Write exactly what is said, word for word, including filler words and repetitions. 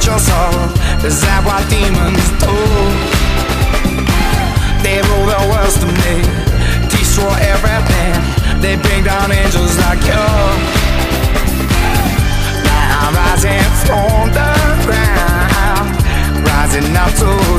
your soul. Is that what demons do? They rule the world to me, destroy everything. They bring down angels like you. Now I'm rising from the ground, rising up to